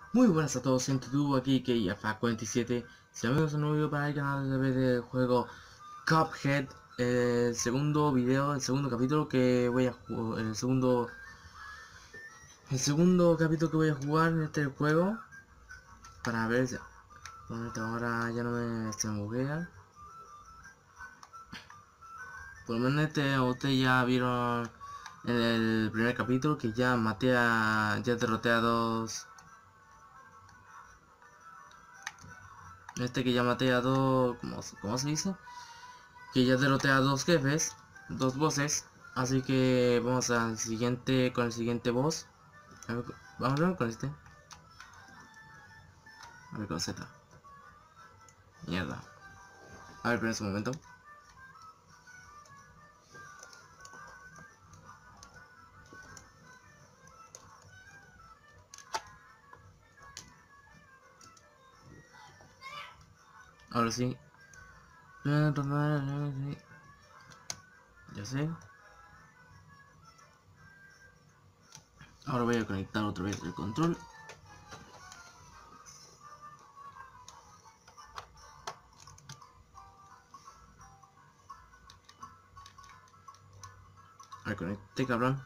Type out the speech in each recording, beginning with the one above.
Muy buenas a todos, gente, tú aquí que AFA47. Si amigos, un nuevo video para el canal del juego Cuphead. El segundo video, el segundo capítulo que voy a jugar, el segundo capítulo que voy a jugar en este juego. Para ver si ahora ya no se me buguea. Por lo menos ustedes ya vieron en el primer capítulo que ya ya derroté a dos. Que ya maté a dos, ¿cómo se dice? Que ya derroté a dos jefes, dos bosses. Así que vamos al siguiente, con el siguiente boss. A ver, vamos a ver con este. A ver con Z. Mierda. A ver, pero en ese momento. Ahora sí. Ya sé. Ahora voy a conectar otra vez el control. A ver, conecté, cabrón.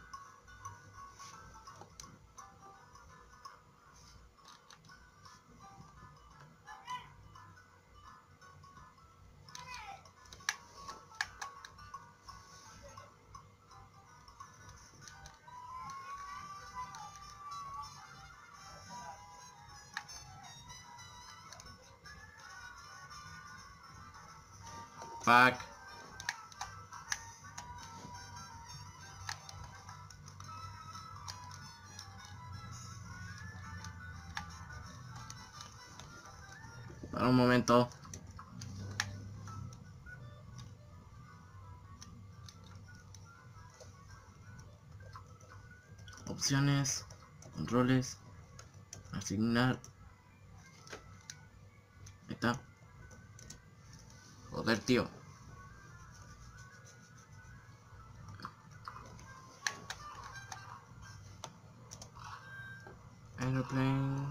Fuck. Para un momento. Opciones. Controles. Asignar. Ahí está. Joder, tío. Aeroplane.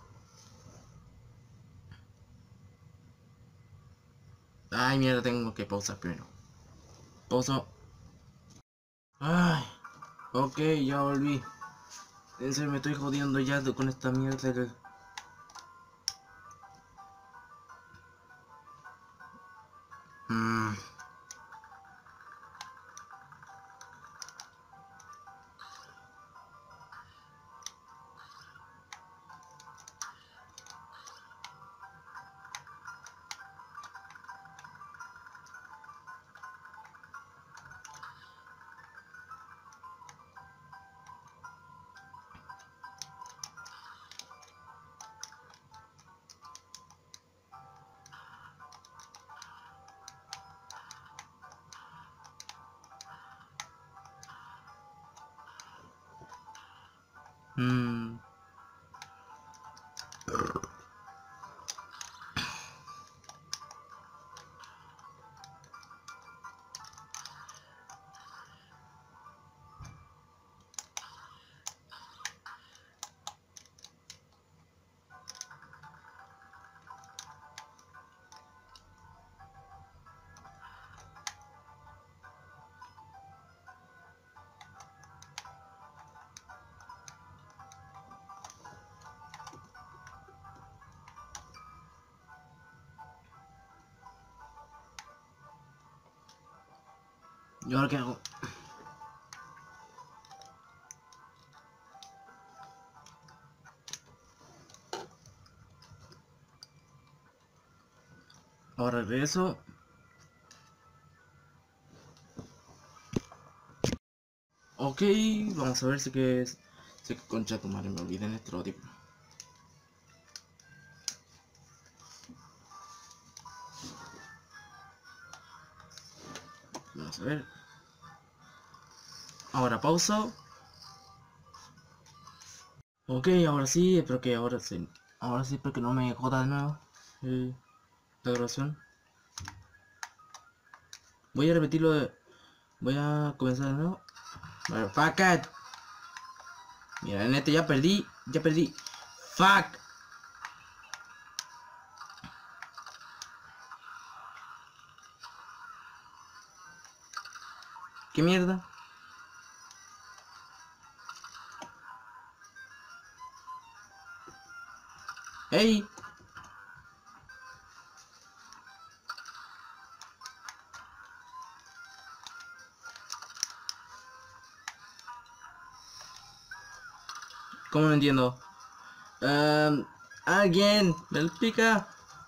Ay, mierda, tengo que pausar primero. Pauso. Ay, ok, ya volví. En serio, me estoy jodiendo ya con esta mierda de... ¿Y ahora qué hago? Ahora regreso. Ok, vamos a ver si que es... Si que concha tu madre, me olvidé en este tipo. Vamos a ver. Ahora pausa. Ok, ahora sí, espero que ahora sí. Ahora sí, espero que no me joda de nuevo la grabación. Voy a repetirlo de... Voy a comenzar de nuevo. Bueno, fuck it. Mira, en este ya perdí. Fuck. ¿Qué mierda? ¡Ey! ¿Cómo no entiendo? Alguien, me lo explica.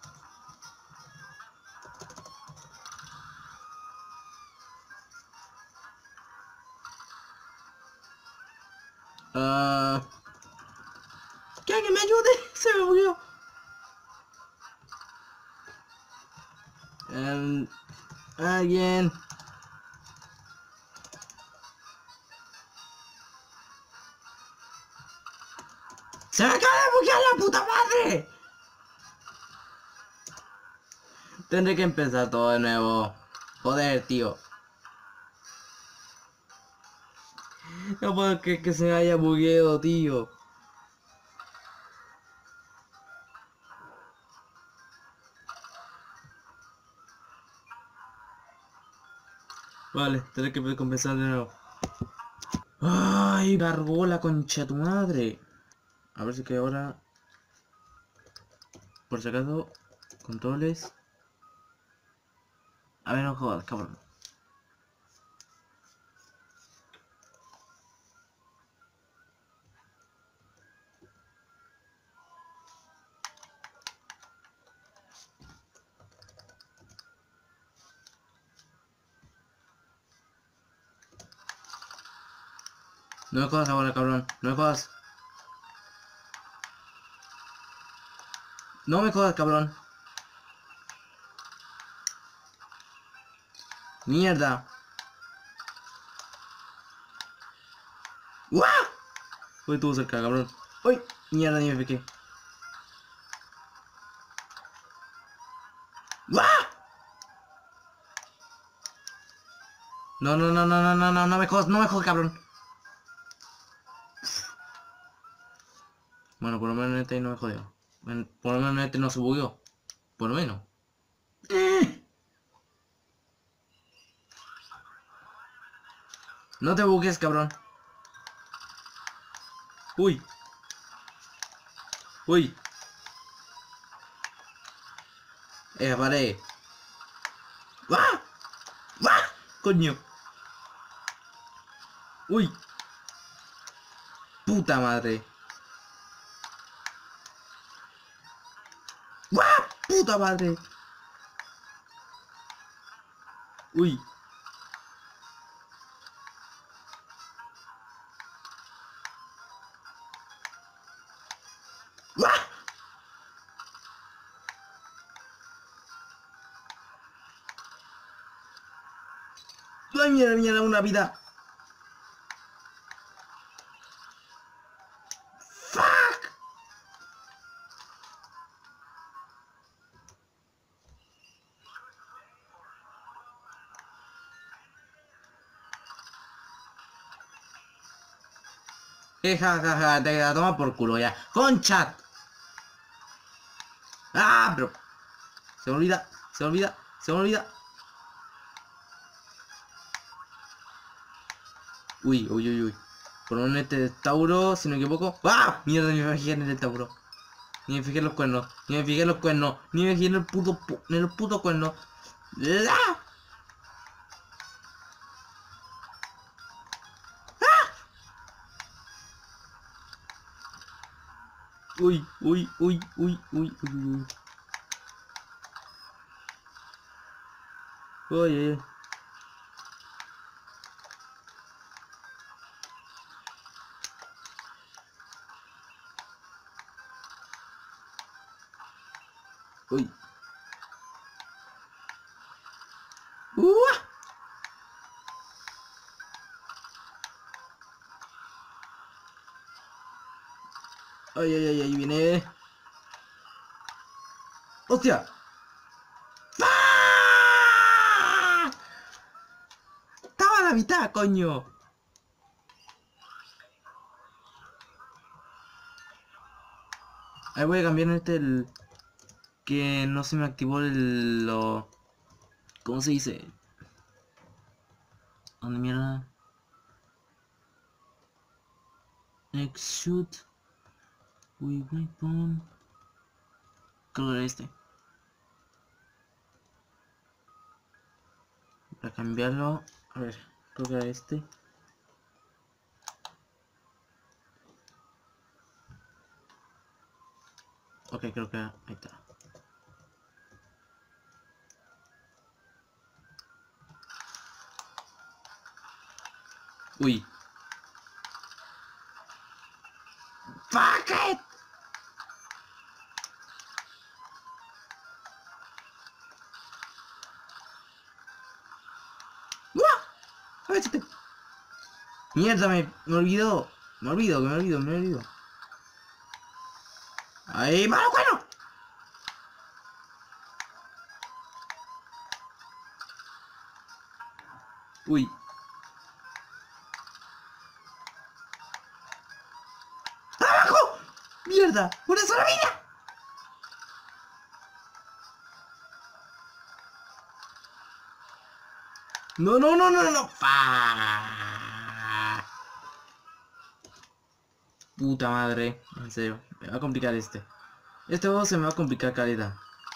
Que alguien me ayude, se me murió. Alguien. ¡Se me acaba de buguear la puta madre! Tendré que empezar todo de nuevo. Joder, tío. No puedo creer que se me haya bugueado, tío. Vale, tendré que compensar de nuevo. ¡Ay! Cargó la concha de tu madre. A ver si que ahora... Por si acaso... Controles... A ver, no jodas, cabrón. No me jodas ahora, cabrón. No me jodas. No me jodas, cabrón. Mierda. ¡Uah! Uy, estuvo cerca, cabrón. Uy, mierda, ni me piqué. ¡Uah! No, no, no, no, no, no, no, no me jodas, cabrón. Bueno, por lo menos este no me jodió. Por lo menos este no se bugueó. Por lo menos. No te bugues, cabrón. Uy. Uy. Paré. ¡Ah! ¡Ah! Coño. Uy. Puta madre. ¡Ah! Puta madre. Uy. ¡Ah! ¡Ay, mierda, mierda, una vida! ¡Fuck! Ja, te la toma por culo ya. ¡Concha! ¡Ah, bro! Se me olvida, se me olvida, se me olvida. Uy, uy, uy, uy. Por un este Tauro, si no me equivoco. ¡Ah! Mierda, ni me fijé en el Tauro. Ni me fijé en los cuernos. Ni me fijé en los cuernos. Ni me fijé en el puto cuerno. ¡Ah! Uy, uy, uy, uy, uy, uy, uy. Oye. Uy. ¡Uah! Ay, ay, ay, ahí viene. ¡Hostia! ¡Ah! Estaba a la mitad, coño. Ahí voy a cambiar el... Que no se me activó lo... ¿Cómo se dice? ¿Dónde mierda? Shoot. Weapon. Color este. Para cambiarlo. A ver, creo que era este. Ok, creo que ahí está. Uy. Fuck it. ¡Agáchate! Mierda, me olvidó. Me olvido. ¡Ahí, malo bueno! Uy. ¡Abajo! ¡Mierda! ¡Una sola vida! No. Puta madre. En serio. Me va a complicar este. Este juego se me va a complicar calidad.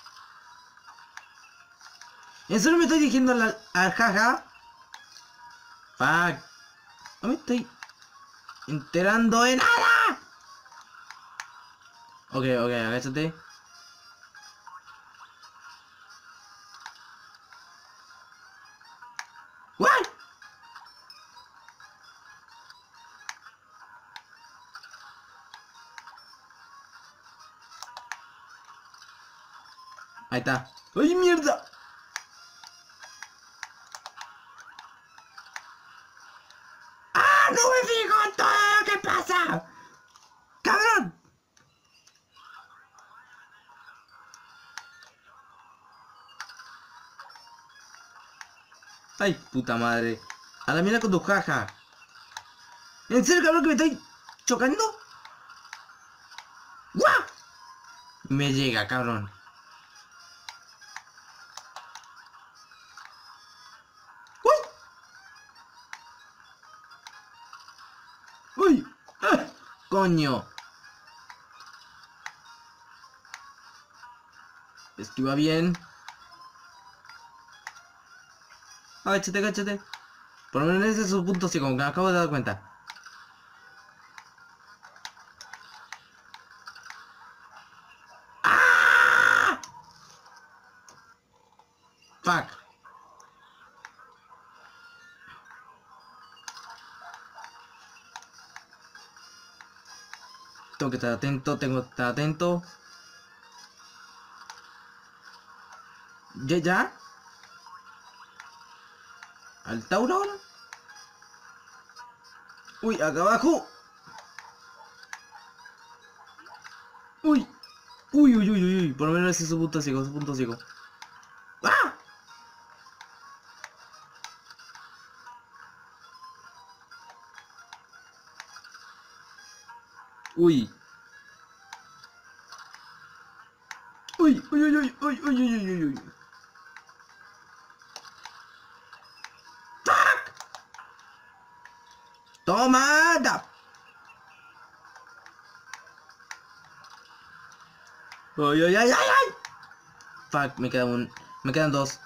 ¿En serio me estoy dirigiendo al jaja? Fuck. No me estoy enterando de nada. Ok, agáchate. ¿What? Ahí está. ¡Ay, mierda! ¡Ah, no me fijo en todo lo que pasa! ¡Cabrón! ¡Ay, puta madre! A la mierda con tu jaja. ¿En serio, cabrón, que me estoy chocando? ¡Guau! Me llega, cabrón. ¡Uy! ¡Uy! ¡Ah! ¡Coño! Esquiva bien. Agáchate. Por lo menos ese es su punto ciego, como que me acabo de dar cuenta. ¡Ah! Fuck. Tengo que estar atento. ¿Ya? ¿Al Tauro ahora? Uy, acá abajo. Uy. Por lo menos ese es su punto ciego, ¡Ah! Uy. Uy. ¡Fuck! ¡Toma! ¡Ay! Fuck, me quedan dos.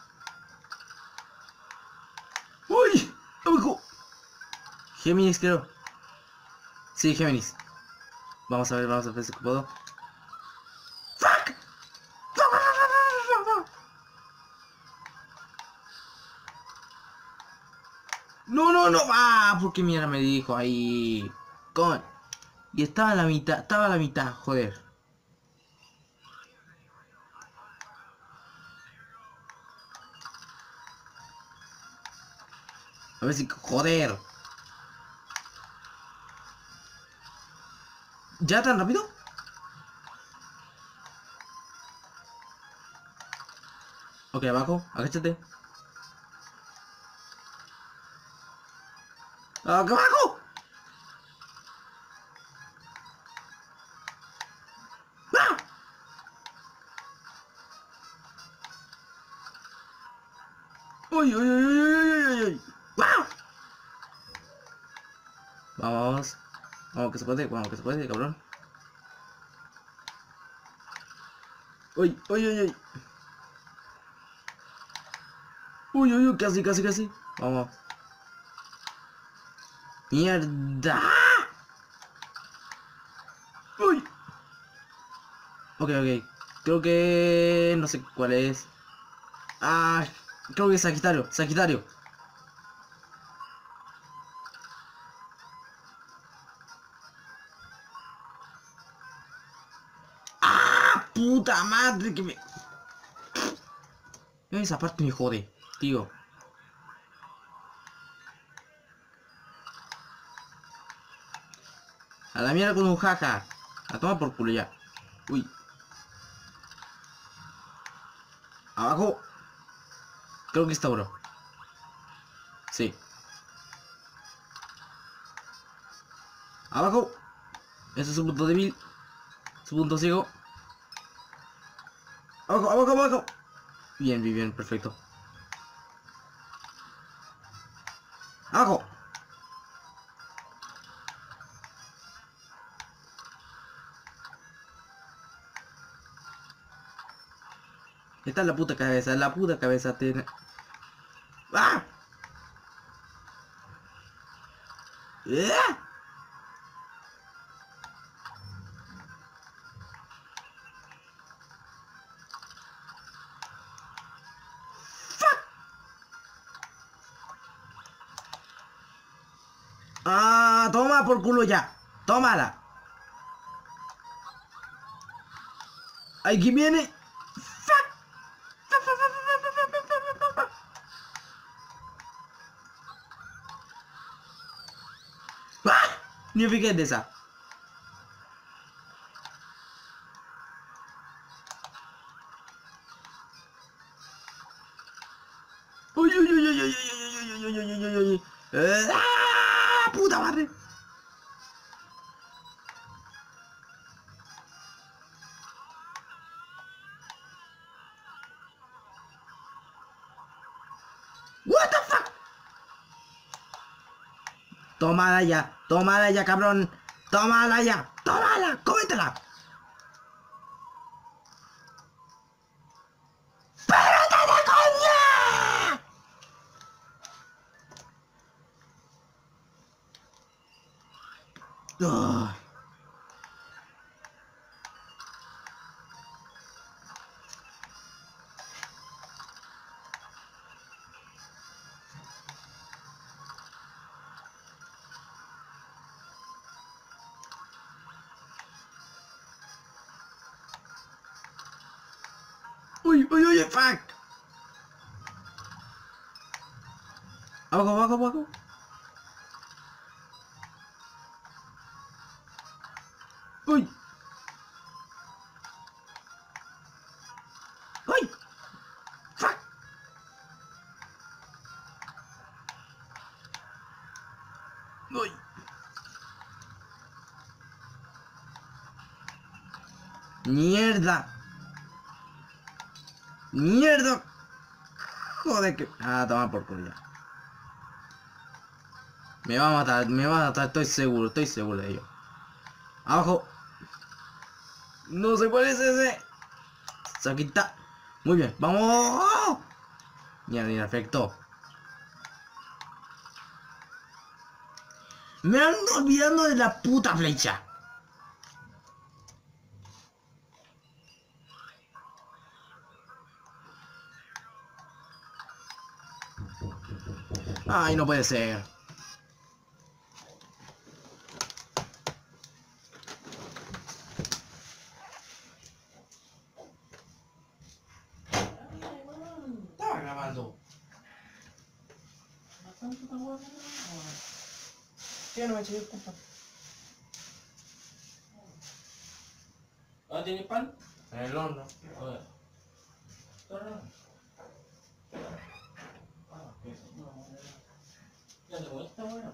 ¡Uy! ¡Abajo! Géminis, creo. Sí, Géminis. Vamos a ver si puedo. ¡Fuck! No. ¡Ah! ¿Por qué mierda me dijo ahí? Con... Y estaba a la mitad, joder. A ver si... ¡Joder! ¿Ya tan rápido? Ok, abajo, agáchate. ¡Acá abajo! Uy, uy, uy, uy, uy, uy, uy. ¡Wow! Vamos. Vamos que se puede, cabrón. Uy, uy, uy, uy. Uy, uy, uy, casi, casi, casi. Vamos. ¡Mierda! Uy. Ok, ok. Creo que... no sé cuál es. Ah, creo que es Sagitario. Sagitario. ¡Ah! ¡Puta madre que me... Esa parte me jode, tío. A la mierda con un jaja. A tomar por culo ya. Uy. Abajo. Creo que está bro. Sí. Abajo. Ese es su punto débil. Su punto ciego. Abajo, abajo, abajo. Bien, bien, bien, perfecto. Abajo. Esta es la puta cabeza, la puta cabeza tiene... ¡Ah! ¡Ah! ¡Ah! Toma por culo ya. Tómala. Aquí viene. ¡Ah! Ni me fijé de esa. Uy, uy, uy, uy, uy, uy, uy, uy, uy, uy, uy, uy, uy. ¡Ah! ¡Puta madre! What the fuck? Tómala ya, cabrón. Tómala ya, tómala, cómetela. ¡Párate de coña! Oh. Uy, uy, uy, fuck. Abajo, abajo, abajo. Uy. Uy. Fuck. Uy. Mierda. Mierda. Joder que... Ah, toma por culo ya. Me va a matar, estoy seguro de ello. Abajo. No sé cuál es ese. Saquita. Muy bien, vamos. Mierda, ni afectó. Me ando olvidando de la puta flecha. Ay, no puede ser. Estaba grabando. Sí, no me eché culpa. ¿Ah, tiene pan? En el horno. Joder. Ya te voy, está bueno.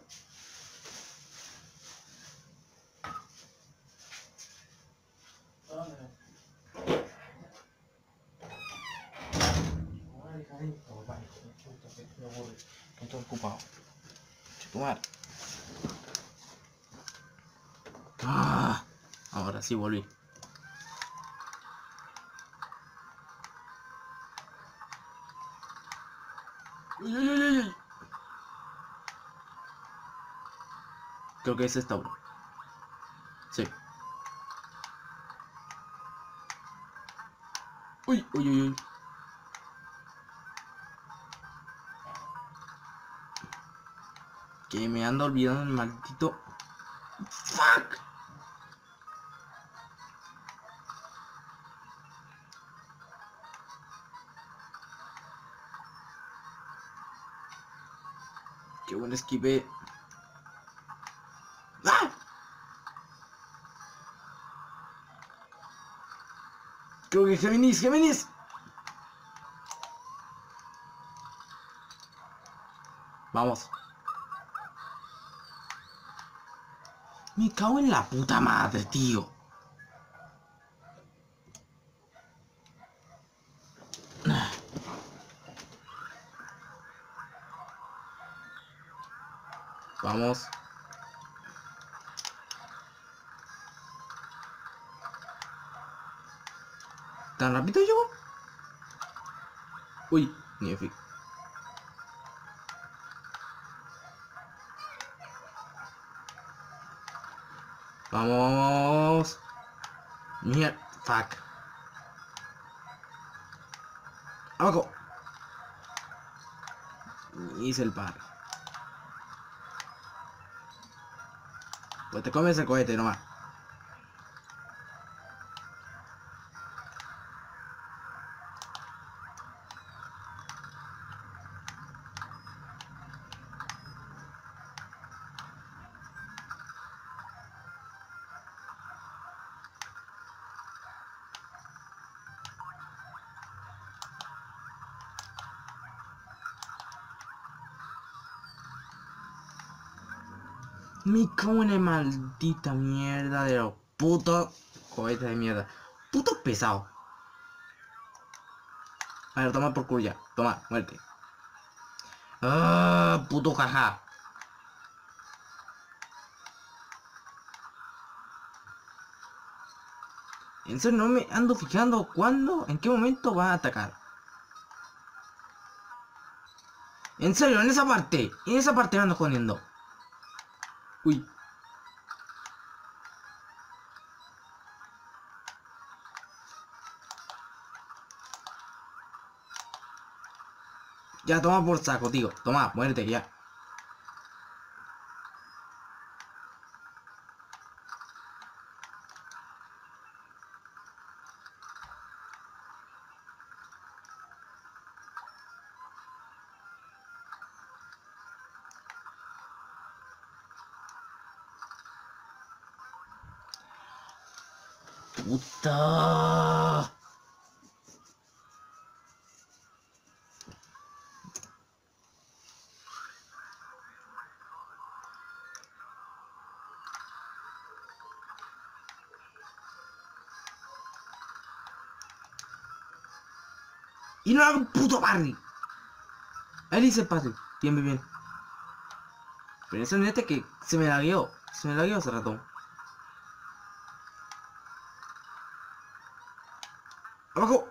¿Dónde? Vale, cariño. Vale. Chuta, que me aburre. Que estoy ocupado. Chetumar. Ah, ahora sí volví. Uy, uy, uy, uy. Creo que es esta, bro. Sí. Uy, uy, uy, uy. Que me ando olvidando el maldito. Fuck. Qué buen esquive. ¡Ah! Creo que Géminis, Géminis. Vamos. Me cago en la puta madre, tío. Vamos. ¿Tan rápido yo? Uy, ni en fin. Vamos. Mierda. Fuck. Abajo. Hice el par. Pues te comes el cohete nomás. Me cago en la maldita mierda de los putos cohetes de mierda. Puto pesado. A ver, toma por culo ya. Toma, muerte. Ah, puto jaja. En serio, no me ando fijando cuándo, en qué momento va a atacar. En serio, en esa parte me ando jodiendo. Uy. Ya, toma por saco, tío. Toma, muérete ya. Puta. Y no hago un puto parry. Ahí hice el parry. Bien, bien, bien. Pero eso neta que se me lagueó. Se me lagueó hace rato. ¡Abajo!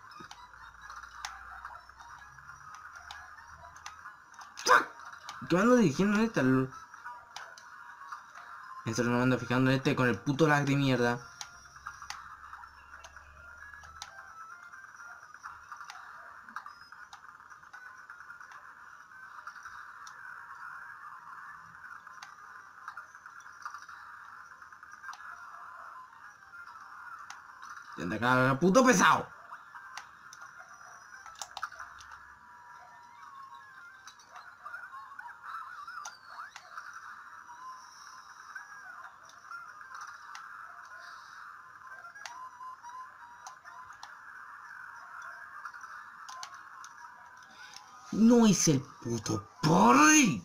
¡Fuck! ¿Qué me ando dirigiendo neta? En serio no me ando fijando en con el puto lag de mierda. Y anda acá, puto pesado. No hice el puto parry.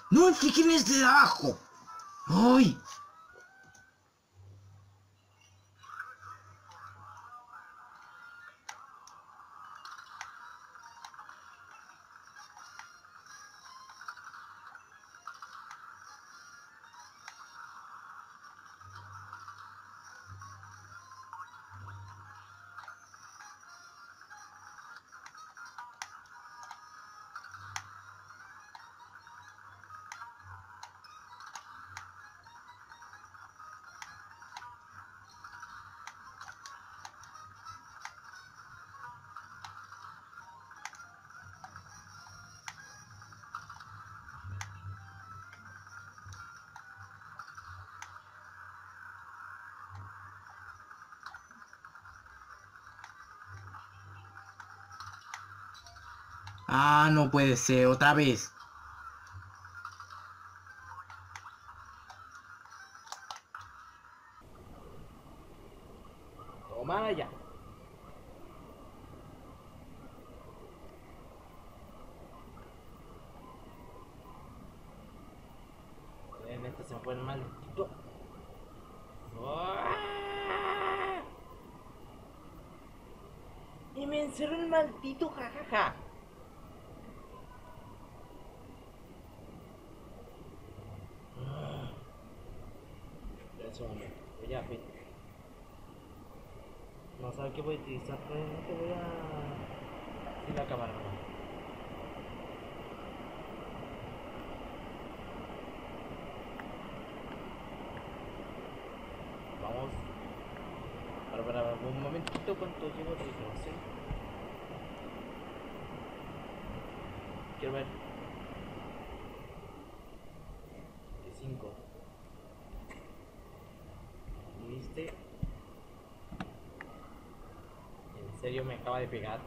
No, es que quién es de abajo. ¡Ay! Ah, no puede ser, otra vez. Toma ya. Obviamente se fue el maldito. ¡Ah! Y me encerró el maldito, jajaja. Eso, ya, fin. No sabe qué voy a utilizar, probablemente voy a... sin la cámara, no. Vamos. Para un momentito cuánto llevo de grabación. Quiero ver. De 5. ¿Y viste? En serio me acaba de pegar.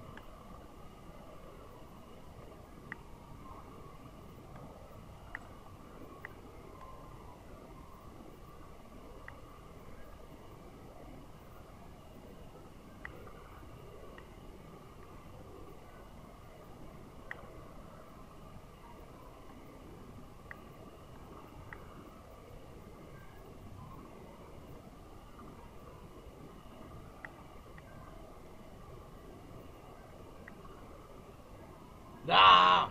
¡Ah!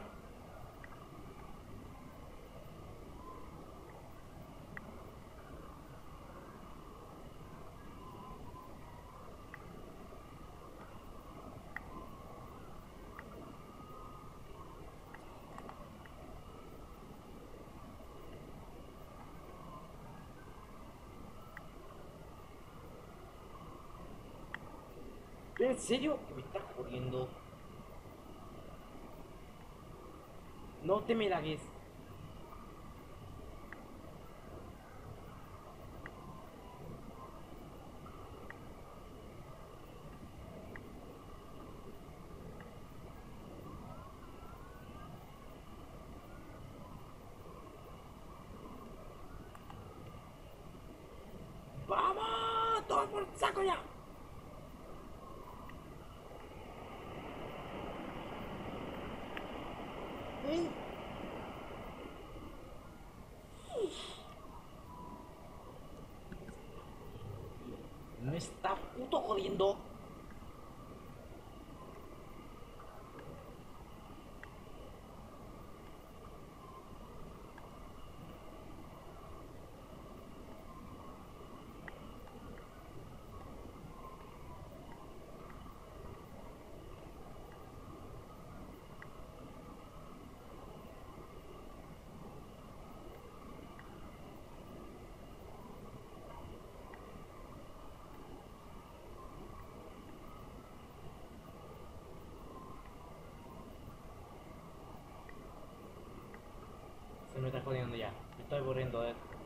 ¿En serio? ¿Me estás jodiendo? No te me lagues. ¡Vamos! ¡Todo por saco ya! ¿Eh? Me está puto jodiendo. Se me está jodiendo ya. Me estoy aburriendo de esto.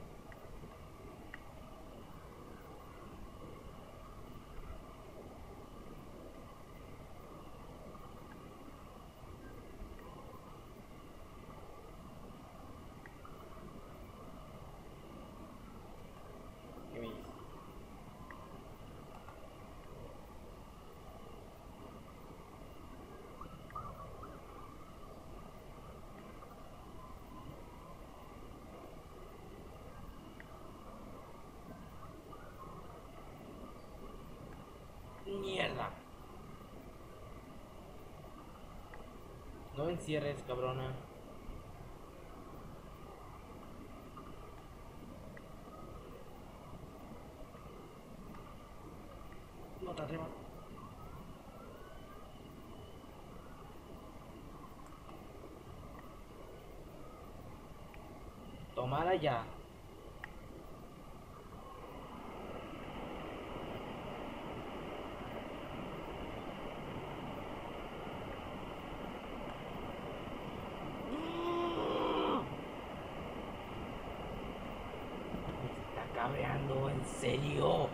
¿Qué me dices? me encierres, cabrona. No te atrevas. Tomara ya. Me está cabreando, en serio.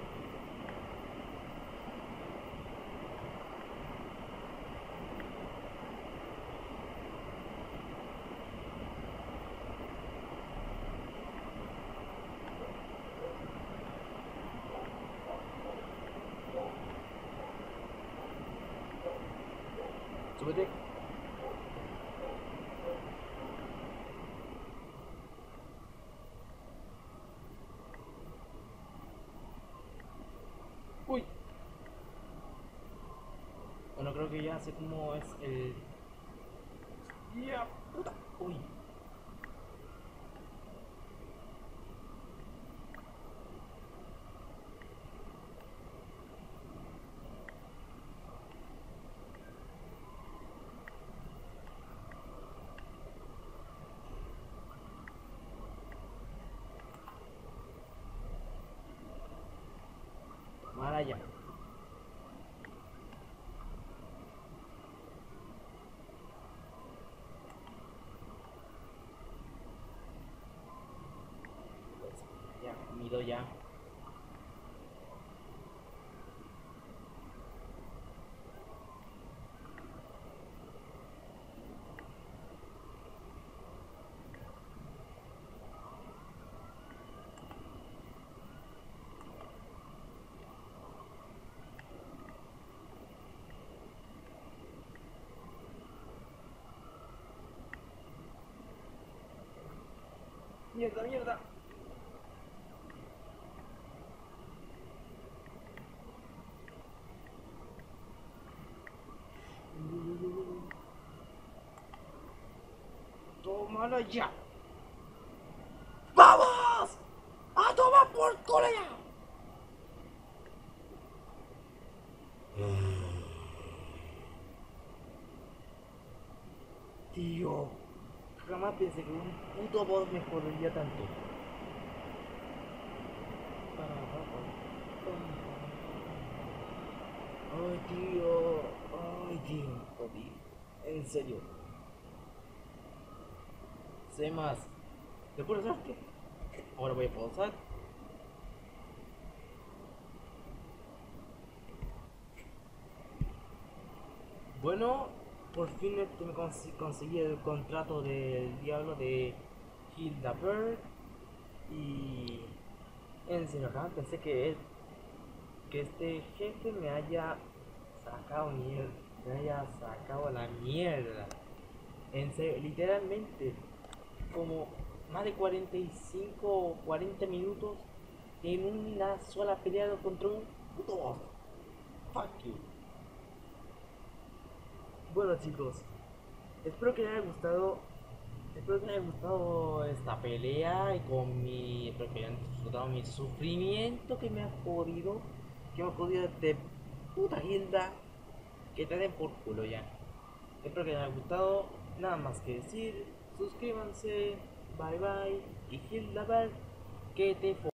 Súbete. Uy. Bueno, creo que ya sé cómo es el... ¡Ya, puta! Uy. Tomara ya. Pues, ya, comido ya. Mierda, mierda. Tómala ya. ¡Vamos! ¡A tomar por culo ya! Tío, jamás pensé que un puto boss me jodería tanto. Ay tío, jodí. En serio. Sé más. ¿Te puedo usarte? Ahora voy a pausar. Bueno, por fin me conseguí el contrato del diablo de Hildebert. Y en serio, jamás pensé que este jefe me haya sacado mierda, me haya sacado la mierda. En serio, literalmente, como más de 45 o 40 minutos en una sola pelea contra un puto boss. Fuck you. Bueno chicos, espero que les haya gustado. Espero que les haya gustado esta pelea y con mi. Espero que hayan disfrutado mi sufrimiento que me ha jodido. Que me ha jodido de puta Hilda. Que te den por culo ya. Espero que les haya gustado. Nada más que decir. Suscríbanse. Bye bye. Y Hilda, que te